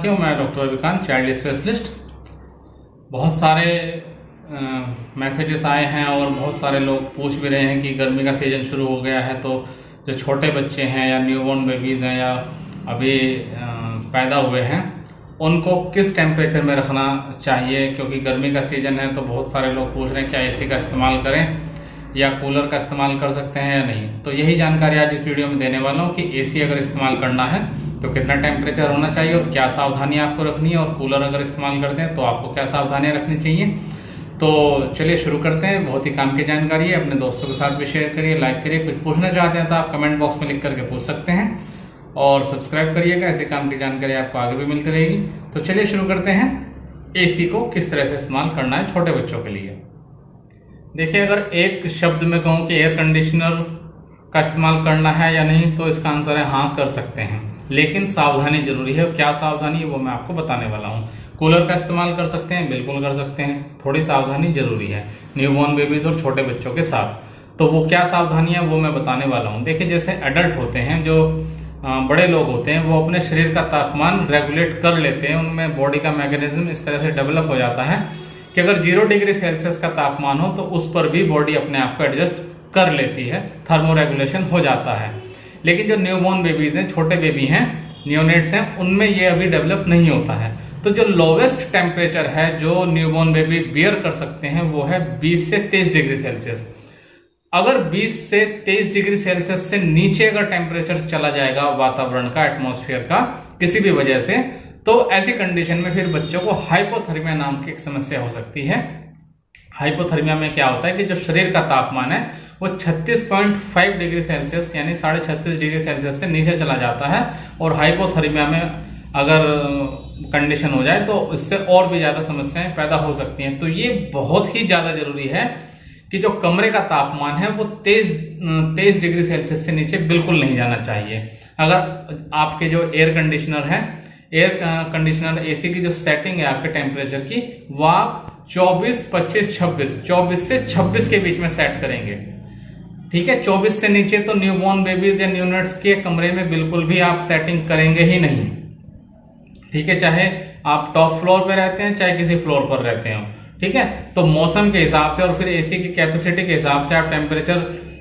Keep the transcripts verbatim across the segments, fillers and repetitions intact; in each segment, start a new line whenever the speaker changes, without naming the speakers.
साथियों, मैं doctor Ravikant, child specialist. बहुत सारे मैसेजेस आए हैं और बहुत सारे लोग पूछ भी रहे हैं कि गर्मी का सीज़न शुरू हो गया है, तो जो छोटे बच्चे हैं या न्यूबॉर्न बेबीज़ हैं या अभी आ, पैदा हुए हैं, उनको किस टेम्परेचर में रखना चाहिए। क्योंकि गर्मी का सीज़न है तो बहुत सारे लोग पूछ रहे हैं क्या एसी का इस्तेमाल करें या कूलर का इस्तेमाल कर सकते हैं या नहीं। तो यही जानकारी आज इस वीडियो में देने वाला हूँ कि एसी अगर इस्तेमाल करना है तो कितना टेम्परेचर होना चाहिए और क्या सावधानी आपको रखनी है, और कूलर अगर इस्तेमाल करते हैं तो आपको क्या सावधानियाँ रखनी चाहिए। तो चलिए शुरू करते हैं। बहुत ही काम की जानकारी है, अपने दोस्तों के साथ भी शेयर करिए, लाइक करिए। कुछ पूछना चाहते हैं तो आप कमेंट बॉक्स में लिख करके पूछ सकते हैं और सब्सक्राइब करिएगा, ऐसे काम की जानकारी आपको आगे भी मिलती रहेगी। तो चलिए शुरू करते हैं। एसी को किस तरह से इस्तेमाल करना है छोटे बच्चों के लिए। देखिए, अगर एक शब्द में कहूँ कि एयर कंडीशनर का इस्तेमाल करना है या नहीं, तो इसका आंसर है हाँ, कर सकते हैं, लेकिन सावधानी जरूरी है। क्या सावधानी है वो मैं आपको बताने वाला हूँ। कूलर का इस्तेमाल कर सकते हैं, बिल्कुल कर सकते हैं, थोड़ी सावधानी जरूरी है न्यूबॉर्न बेबीज और छोटे बच्चों के साथ। तो वो क्या सावधानी है वो मैं बताने वाला हूँ। देखिए, जैसे एडल्ट होते हैं, जो बड़े लोग होते हैं, वो अपने शरीर का तापमान रेगुलेट कर लेते हैं। उनमें बॉडी का मैकेनिज्म इस तरह से डेवलप हो जाता है कि अगर जीरो डिग्री सेल्सियस का तापमान हो तो उस पर भी बॉडी अपने आप को एडजस्ट कर लेती है, थर्मो रेगुलेशन हो जाता है। लेकिन जो न्यूबॉर्न बेबीज हैं, छोटे बेबी हैं, नियोनेट्स हैं, उनमें ये अभी डेवलप नहीं होता है। तो जो लोवेस्ट टेम्परेचर है जो न्यूबॉर्न बेबी बियर कर सकते हैं वो है बीस से तेईस डिग्री सेल्सियस। अगर बीस से तेईस डिग्री सेल्सियस से नीचे अगर टेम्परेचर चला जाएगा वातावरण का, एटमॉस्फेयर का, किसी भी वजह से, तो ऐसी कंडीशन में फिर बच्चों को हाइपोथर्मिया नाम की एक समस्या हो सकती है। हाइपोथर्मिया में क्या होता है कि जो शरीर का तापमान है वो छत्तीस पॉइंट पाँच डिग्री सेल्सियस यानी साढ़े छत्तीस डिग्री सेल्सियस से नीचे चला जाता है, और हाइपोथर्मिया में अगर कंडीशन हो जाए तो इससे और भी ज्यादा समस्याएं पैदा हो सकती हैं। तो ये बहुत ही ज्यादा जरूरी है कि जो कमरे का तापमान है वो तेईस तेईस डिग्री सेल्सियस से नीचे बिल्कुल नहीं जाना चाहिए। अगर आपके जो एयर कंडीशनर है, एयर कंडीशनर एसी की जो सेटिंग है आपके टेम्परेचर की, वो आप चौबीस, पच्चीस, छब्बीस, चौबीस से छब्बीस के बीच में सेट करेंगे। ठीक है, चौबीस से नीचे तो न्यूबॉर्न बेबीज या न्यूनेट्स के कमरे में बिल्कुल भी आप सेटिंग करेंगे ही नहीं। ठीक है, चाहे आप टॉप फ्लोर पे रहते हैं चाहे किसी फ्लोर पर रहते हो। ठीक है, तो मौसम के हिसाब से और फिर एसी की कैपेसिटी के हिसाब से आप टेम्परेचर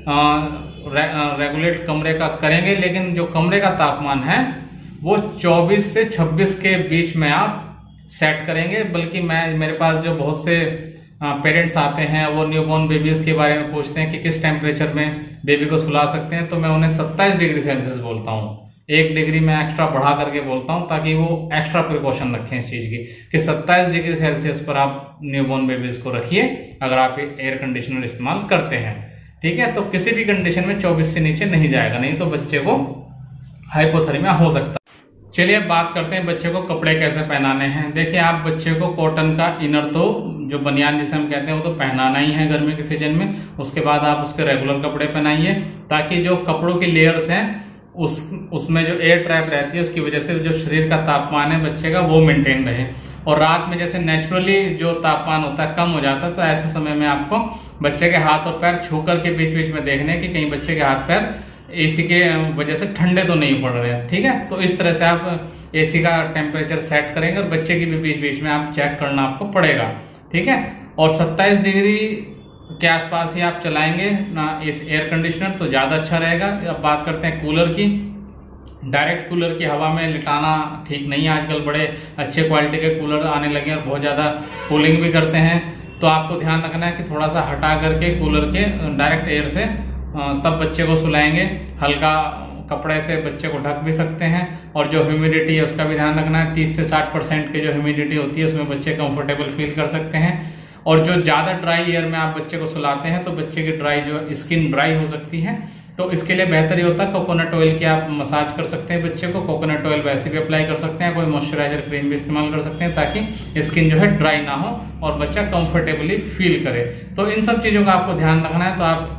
रे, रेगुलेट कमरे का करेंगे, लेकिन जो कमरे का तापमान है वो चौबीस से छब्बीस के बीच में आप सेट करेंगे। बल्कि मैं मेरे पास जो बहुत से पेरेंट्स आते हैं वो न्यूबॉर्न बेबीज के बारे में पूछते हैं कि किस टेम्परेचर में बेबी को सुला सकते हैं, तो मैं उन्हें सत्ताईस डिग्री सेल्सियस बोलता हूँ। एक डिग्री में एक्स्ट्रा बढ़ा करके बोलता हूँ ताकि वो एक्स्ट्रा प्रिकॉशन रखें इस चीज की कि सत्ताईस डिग्री सेल्सियस पर आप न्यूबॉर्न बेबीज को रखिए अगर आप एयर कंडीशनर इस्तेमाल करते हैं। ठीक है, तो किसी भी कंडीशन में चौबीस से नीचे नहीं जाएगा, नहीं तो बच्चे को हाइपोथर्मिया हो सकता है। चलिए अब बात करते हैं बच्चे को कपड़े कैसे पहनाने हैं। देखिए, आप बच्चे को कॉटन का इनर, तो जो बनियान जिसे हम कहते हैं, वो तो पहनाना ही है गर्मी के सीजन में। उसके बाद आप उसके रेगुलर कपड़े पहनाइए ताकि जो कपड़ों की लेयर्स हैं उस उसमें जो एयर ट्रैप रहती है उसकी वजह से जो शरीर का तापमान है बच्चे का वो मेंटेन रहे। और रात में जैसे नेचुरली जो तापमान होता है कम हो जाता है, तो ऐसे समय में आपको बच्चे के हाथ और पैर छू करके बीच बीच में देखने कि कहीं बच्चे के हाथ पैर एसी के वजह से ठंडे तो नहीं पड़ रहे हैं। ठीक है, तो इस तरह से आप एसी का टेम्परेचर सेट करेंगे और बच्चे की भी बीच बीच में आप चेक करना आपको पड़ेगा। ठीक है, और सत्ताईस डिग्री के आसपास ही आप चलाएंगे ना इस एयर कंडीशनर, तो ज्यादा अच्छा रहेगा। अब बात करते हैं कूलर की। डायरेक्ट कूलर की हवा में लिटाना ठीक नहीं है। आजकल बड़े अच्छे क्वालिटी के कूलर आने लगे हैं और बहुत ज्यादा कूलिंग भी करते हैं। तो आपको ध्यान रखना है कि थोड़ा सा हटा करके कूलर के डायरेक्ट एयर से तब बच्चे को सुलाएंगे। हल्का कपड़े से बच्चे को ढक भी सकते हैं। और जो ह्यूमिडिटी है उसका भी ध्यान रखना है। तीस से साठ परसेंट की जो ह्यूमिडिटी होती है उसमें बच्चे कंफर्टेबल फील कर सकते हैं। और जो ज्यादा ड्राई एयर में आप बच्चे को सुलाते हैं तो बच्चे की ड्राई जो स्किन ड्राई हो सकती है। तो इसके लिए बेहतर ये होता है कोकोनट ऑयल की आप मसाज कर सकते हैं बच्चे को। कोकोनट ऑयल वैसे भी अप्लाई कर सकते हैं, कोई मॉइस्चराइजर क्रीम भी इस्तेमाल कर सकते हैं ताकि स्किन जो है ड्राई ना हो और बच्चा कंफर्टेबली फील करे। तो इन सब चीजों का आपको ध्यान रखना है। तो आप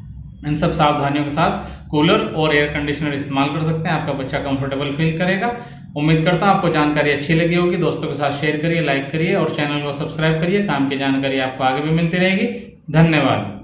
इन सब सावधानियों के साथ कूलर और एयर कंडीशनर इस्तेमाल कर सकते हैं, आपका बच्चा कंफर्टेबल फील करेगा। उम्मीद करता हूं आपको जानकारी अच्छी लगी होगी। दोस्तों के साथ शेयर करिए, लाइक करिए और चैनल को सब्सक्राइब करिए। काम की जानकारी आपको आगे भी मिलती रहेगी। धन्यवाद।